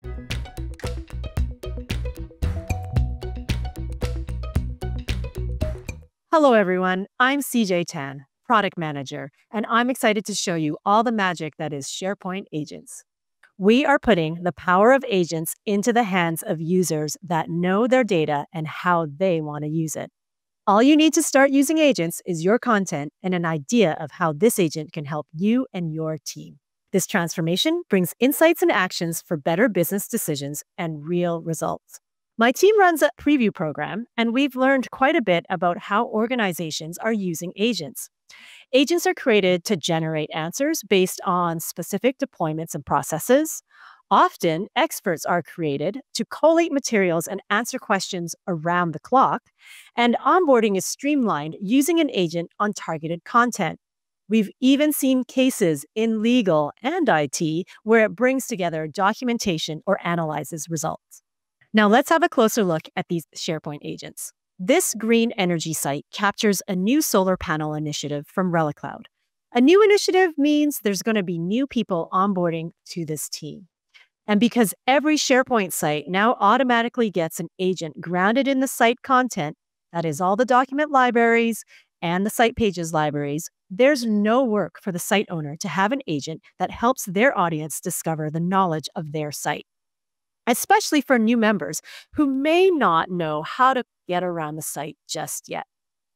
Hello, everyone. I'm CJ Tan, Product Manager, and I'm excited to show you all the magic that is SharePoint agents. We are putting the power of agents into the hands of users that know their data and how they want to use it. All you need to start using agents is your content and an idea of how this agent can help you and your team. This transformation brings insights and actions for better business decisions and real results. My team runs a preview program, and we've learned quite a bit about how organizations are using agents. Agents are created to generate answers based on specific deployments and processes. Often, experts are created to collate materials and answer questions around the clock, and onboarding is streamlined using an agent on targeted content. We've even seen cases in legal and IT where it brings together documentation or analyzes results. Now let's have a closer look at these SharePoint agents. This green energy site captures a new solar panel initiative from ReliCloud. A new initiative means there's going to be new people onboarding to this team. And because every SharePoint site now automatically gets an agent grounded in the site content, that is all the document libraries and the site pages libraries, there's no work for the site owner to have an agent that helps their audience discover the knowledge of their site, especially for new members who may not know how to get around the site just yet.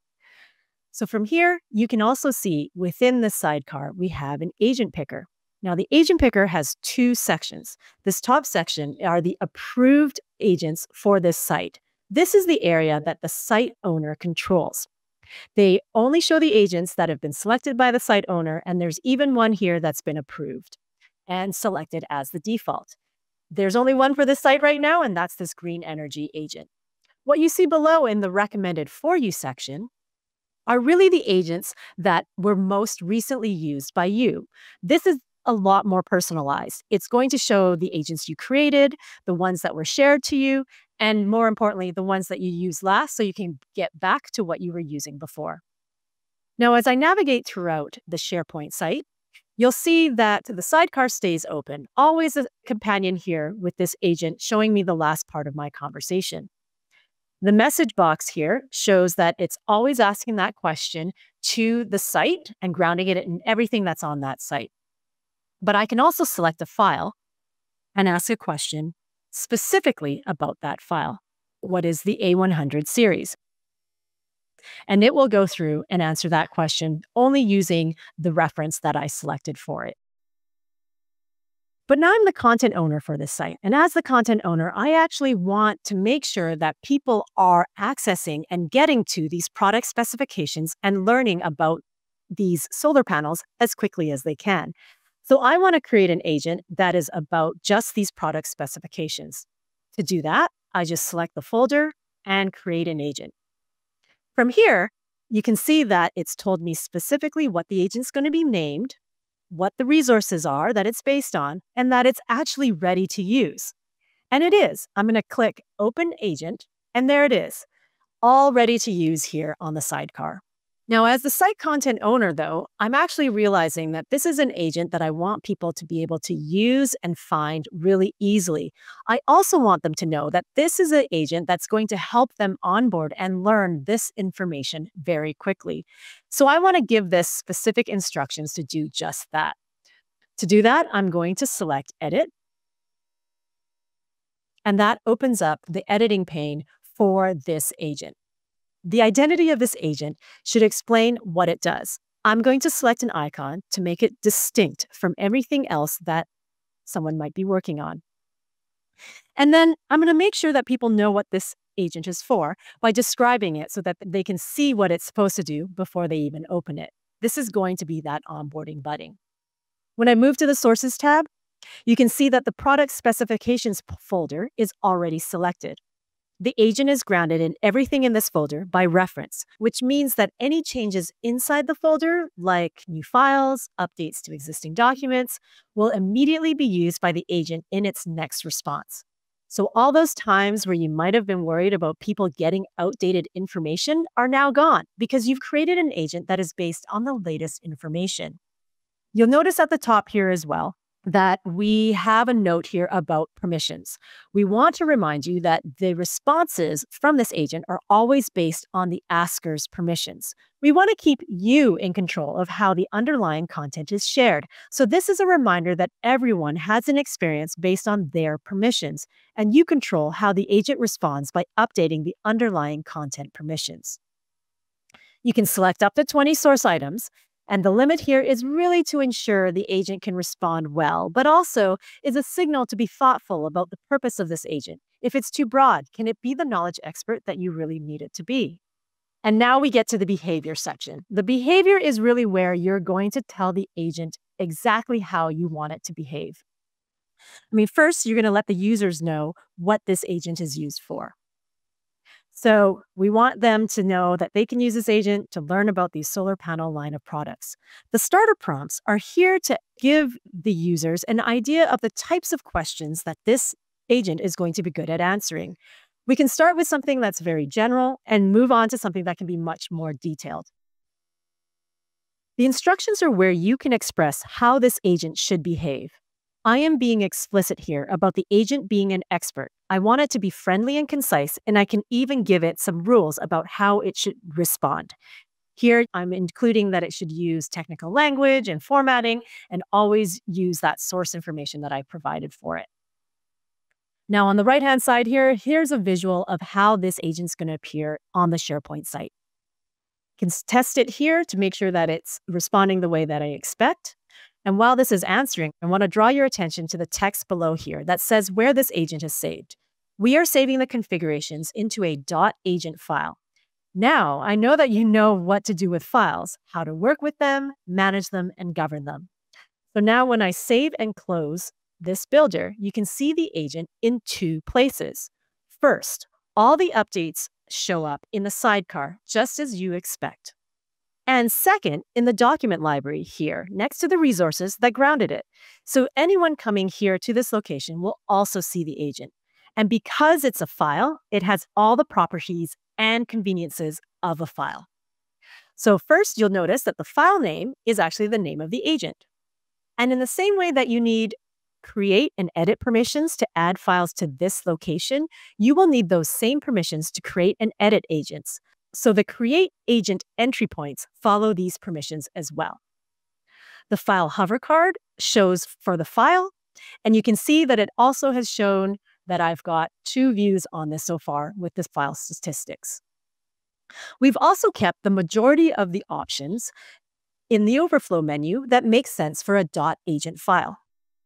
So from here, you can also see within the sidecar, we have an agent picker. Now, the agent picker has two sections. This top section are the approved agents for this site. This is the area that the site owner controls. They only show the agents that have been selected by the site owner, and there's even one here that's been approved and selected as the default. There's only one for this site right now, and that's this green energy agent. What you see below in the recommended for you section are really the agents that were most recently used by you. This is a lot more personalized. It's going to show the agents you created, the ones that were shared to you, and more importantly, the ones that you used last so you can get back to what you were using before. Now, as I navigate throughout the SharePoint site, you'll see that the sidecar stays open, always a companion here with this agent showing me the last part of my conversation. The message box here shows that it's always asking that question to the site and grounding it in everything that's on that site. But I can also select a file and ask a question specifically about that file. What is the A100 series? And it will go through and answer that question only using the reference that I selected for it. But now I'm the content owner for this site. And as the content owner, I actually want to make sure that people are accessing and getting to these product specifications and learning about these solar panels as quickly as they can. So I want to create an agent that is about just these product specifications. To do that, I just select the folder and create an agent. From here, you can see that it's told me specifically what the agent's going to be named, what the resources are that it's based on, and that it's actually ready to use. And it is. I'm going to click Open Agent, and there it is, all ready to use here on the sidecar. Now, as the site content owner, though, I'm actually realizing that this is an agent that I want people to be able to use and find really easily. I also want them to know that this is an agent that's going to help them onboard and learn this information very quickly. So I want to give this specific instructions to do just that. To do that, I'm going to select Edit. And that opens up the editing pane for this agent. The identity of this agent should explain what it does. I'm going to select an icon to make it distinct from everything else that someone might be working on. And then I'm going to make sure that people know what this agent is for by describing it so that they can see what it's supposed to do before they even open it. This is going to be that onboarding button. When I move to the Sources tab, you can see that the Product Specifications folder is already selected. The agent is grounded in everything in this folder by reference, which means that any changes inside the folder, like new files, updates to existing documents, will immediately be used by the agent in its next response. So all those times where you might have been worried about people getting outdated information are now gone because you've created an agent that is based on the latest information. You'll notice at the top here as well that we have a note here about permissions. We want to remind you that the responses from this agent are always based on the asker's permissions. We want to keep you in control of how the underlying content is shared. So this is a reminder that everyone has an experience based on their permissions, and you control how the agent responds by updating the underlying content permissions. You can select up to 20 source items, and the limit here is really to ensure the agent can respond well, but also is a signal to be thoughtful about the purpose of this agent. If it's too broad, can it be the knowledge expert that you really need it to be? And now we get to the behavior section. The behavior is really where you're going to tell the agent exactly how you want it to behave. First, you're going to let the users know what this agent is used for. So we want them to know that they can use this agent to learn about the solar panel line of products. The starter prompts are here to give the users an idea of the types of questions that this agent is going to be good at answering. We can start with something that's very general and move on to something that can be much more detailed. The instructions are where you can express how this agent should behave. I am being explicit here about the agent being an expert. I want it to be friendly and concise, and I can even give it some rules about how it should respond. Here, I'm including that it should use technical language and formatting, and always use that source information that I provided for it. Now, on the right-hand side here, here's a visual of how this agent's going to appear on the SharePoint site. You can test it here to make sure that it's responding the way that I expect. And while this is answering, I want to draw your attention to the text below here that says where this agent is saved. We are saving the configurations into a .agent file. Now, I know that you know what to do with files, how to work with them, manage them, and govern them. So now when I save and close this builder, you can see the agent in two places. First, all the updates show up in the sidecar, just as you expect. And second, in the document library here, next to the resources that grounded it. So anyone coming here to this location will also see the agent. And because it's a file, it has all the properties and conveniences of a file. So first, you'll notice that the file name is actually the name of the agent. And in the same way that you need create and edit permissions to add files to this location, you will need those same permissions to create and edit agents. So the create agent entry points follow these permissions as well. The file hover card shows for the file, and you can see that it also has shown that I've got 2 views on this so far with the file statistics. We've also kept the majority of the options in the overflow menu that makes sense for a .agent file,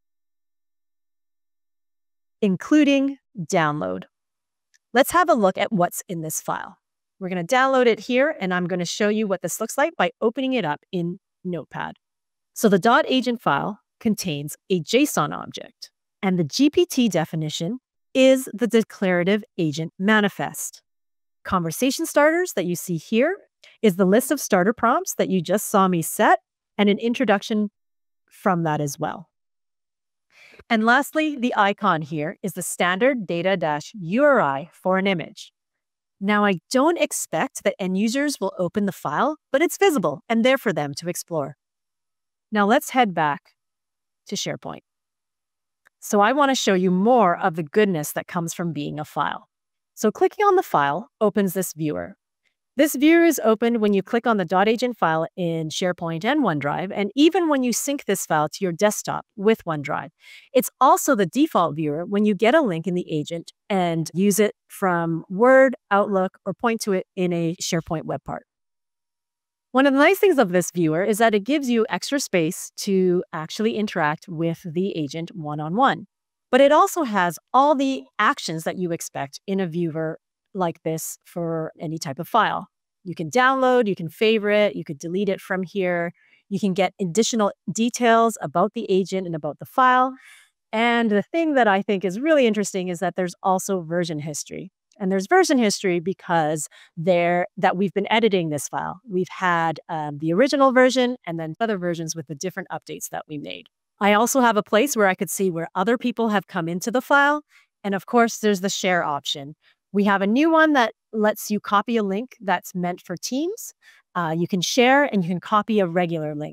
including download. Let's have a look at what's in this file. We're going to download it here, and I'm going to show you what this looks like by opening it up in Notepad. So the .agent file contains a JSON object, and the GPT definition is the declarative agent manifest. Conversation starters that you see here is the list of starter prompts that you just saw me set, and an introduction from that as well. And lastly, the icon here is the standard data-URI for an image. Now, I don't expect that end users will open the file, but it's visible and there for them to explore. Now let's head back to SharePoint. So I want to show you more of the goodness that comes from being a file. So clicking on the file opens this viewer. This viewer is opened when you click on the .agent file in SharePoint and OneDrive, and even when you sync this file to your desktop with OneDrive. It's also the default viewer when you get a link in the agent and use it from Word, Outlook, or point to it in a SharePoint web part. One of the nice things of this viewer is that it gives you extra space to actually interact with the agent one-on-one. But it also has all the actions that you expect in a viewer like this for any type of file. You can download, you can favorite, you could delete it from here. You can get additional details about the agent and about the file. And the thing that I think is really interesting is that there's also version history. And there's version history because that we've been editing this file. We've had the original version and then other versions with the different updates that we made. I also have a place where I could see where other people have come into the file. And of course, there's the share option. We have a new one that lets you copy a link that's meant for Teams. You can share and you can copy a regular link.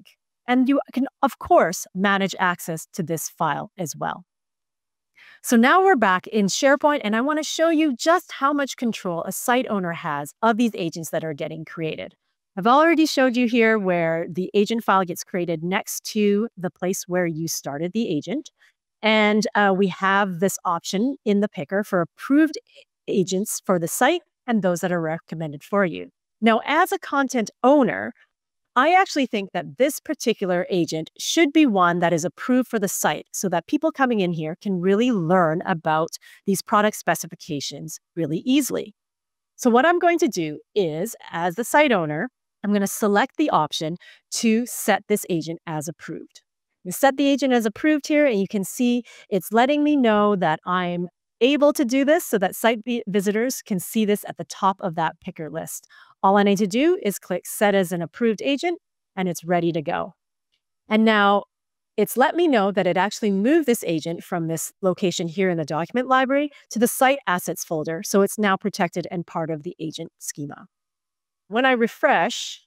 And you can, of course, manage access to this file as well. So now we're back in SharePoint, and I want to show you just how much control a site owner has of these agents that are getting created. I've already showed you here where the agent file gets created next to the place where you started the agent. And we have this option in the picker for approved agents for the site and those that are recommended for you. Now, as a content owner, I actually think that this particular agent should be one that is approved for the site so that people coming in here can really learn about these product specifications really easily. So what I'm going to do is, as the site owner, I'm going to select the option to set this agent as approved. You set the agent as approved here, and you can see it's letting me know that I'm able to do this so that site visitors can see this at the top of that picker list. All I need to do is click Set as an Approved Agent, and it's ready to go. And now it's let me know that it actually moved this agent from this location here in the document library to the Site Assets folder, so it's now protected and part of the agent schema. When I refresh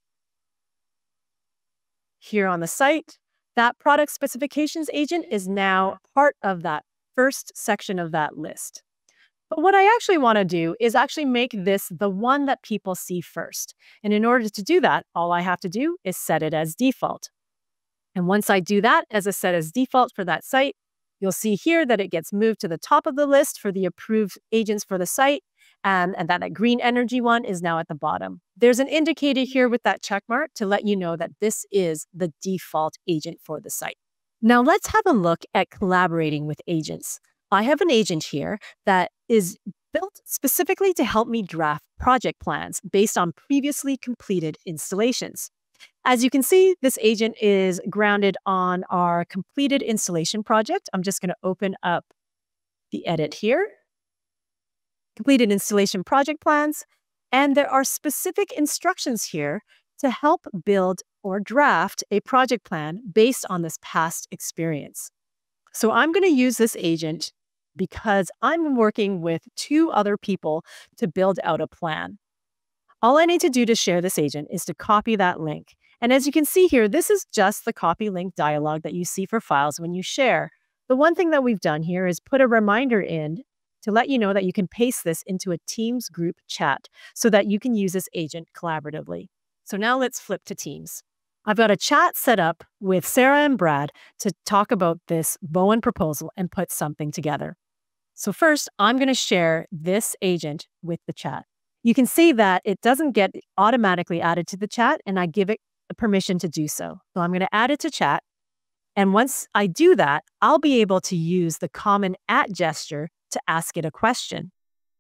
here on the site, that product specifications agent is now part of that first section of that list. But what I actually want to do is actually make this the one that people see first. And in order to do that, all I have to do is set it as default. And once I do that as a set as default for that site, you'll see here that it gets moved to the top of the list for the approved agents for the site. And that green energy one is now at the bottom. There's an indicator here with that check mark to let you know that this is the default agent for the site. Now let's have a look at collaborating with agents. I have an agent here that is built specifically to help me draft project plans based on previously completed installations. As you can see, this agent is grounded on our completed installation project. I'm just going to open up the edit here. Completed installation project plans. And there are specific instructions here to help build or draft a project plan based on this past experience. So I'm going to use this agent because I'm working with 2 other people to build out a plan. All I need to do to share this agent is to copy that link. And as you can see here, this is just the copy link dialog that you see for files when you share. The one thing that we've done here is put a reminder in to let you know that you can paste this into a Teams group chat so that you can use this agent collaboratively. So now let's flip to Teams. I've got a chat set up with Sarah and Brad to talk about this Bowen proposal and put something together. So first, I'm going to share this agent with the chat. You can see that it doesn't get automatically added to the chat, and I give it permission to do so. So I'm going to add it to chat. And once I do that, I'll be able to use the common @ gesture to ask it a question.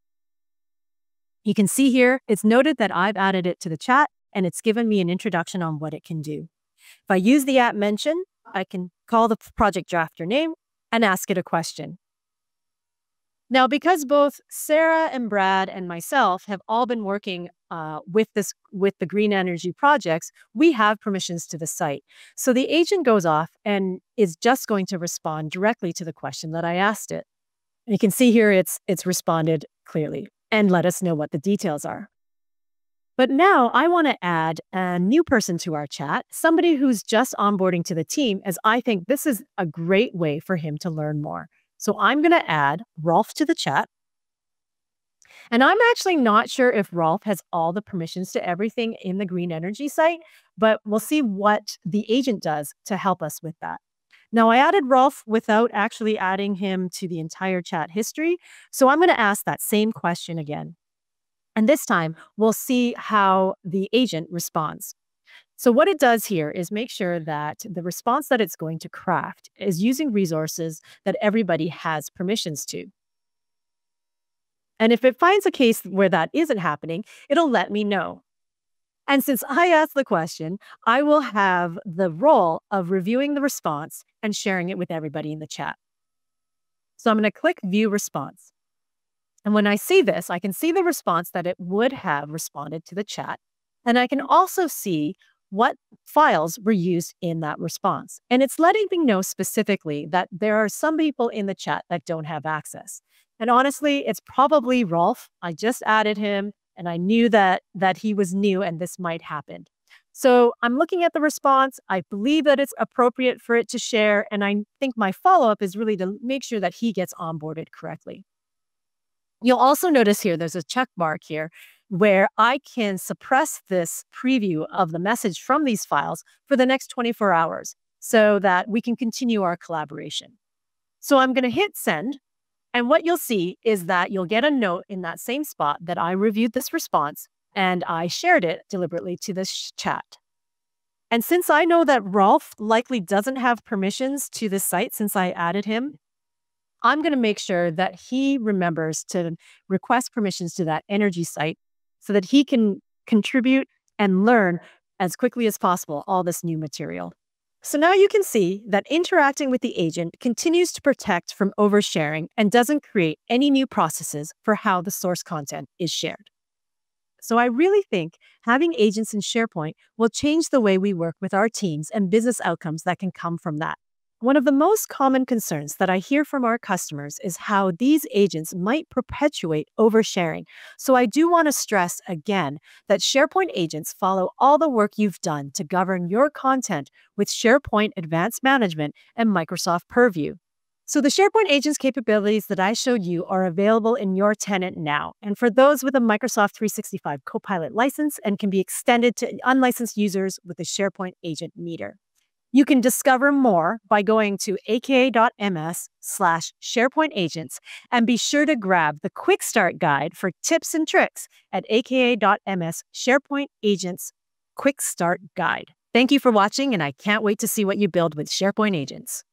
You can see here, it's noted that I've added it to the chat, and it's given me an introduction on what it can do. If I use the @ mention, I can call the project drafter name and ask it a question. Now, because both Sarah and Brad and myself have all been working with the green energy projects, we have permissions to the site. So the agent goes off and is just going to respond directly to the question that I asked it. And you can see here it's responded clearly and let us know what the details are. But now I want to add a new person to our chat, somebody who's just onboarding to the team, as I think this is a great way for him to learn more. So I'm going to add Rolf to the chat. And I'm actually not sure if Rolf has all the permissions to everything in the green energy site, but we'll see what the agent does to help us with that. Now, I added Rolf without actually adding him to the entire chat history. So I'm going to ask that same question again. And this time, we'll see how the agent responds. So what it does here is make sure that the response that it's going to craft is using resources that everybody has permissions to. And if it finds a case where that isn't happening, it'll let me know. And since I asked the question, I will have the role of reviewing the response and sharing it with everybody in the chat. So I'm going to click View Response. And when I see this, I can see the response that it would have responded to the chat. And I can also see what files were used in that response. And it's letting me know specifically that there are some people in the chat that don't have access. And honestly, it's probably Rolf. I just added him and I knew that he was new and this might happen. So I'm looking at the response. I believe that it's appropriate for it to share. And I think my follow-up is really to make sure that he gets onboarded correctly. You'll also notice here, there's a check mark here where I can suppress this preview of the message from these files for the next 24 hours so that we can continue our collaboration. So I'm going to hit send. And what you'll see is that you'll get a note in that same spot that I reviewed this response and I shared it deliberately to this chat. And since I know that Rolf likely doesn't have permissions to this site since I added him, I'm going to make sure that he remembers to request permissions to that energy site so that he can contribute and learn as quickly as possible all this new material. So now you can see that interacting with the agent continues to protect from oversharing and doesn't create any new processes for how the source content is shared. So I really think having agents in SharePoint will change the way we work with our teams and business outcomes that can come from that. One of the most common concerns that I hear from our customers is how these agents might perpetuate oversharing. So I do want to stress again that SharePoint agents follow all the work you've done to govern your content with SharePoint Advanced Management and Microsoft Purview. So the SharePoint agents capabilities that I showed you are available in your tenant now, and for those with a Microsoft 365 Copilot license, and can be extended to unlicensed users with the SharePoint agent meter. You can discover more by going to aka.ms/SharePoint agents and be sure to grab the quick start guide for tips and tricks at aka.ms SharePoint agents quick start guide. Thank you for watching, and I can't wait to see what you build with SharePoint agents.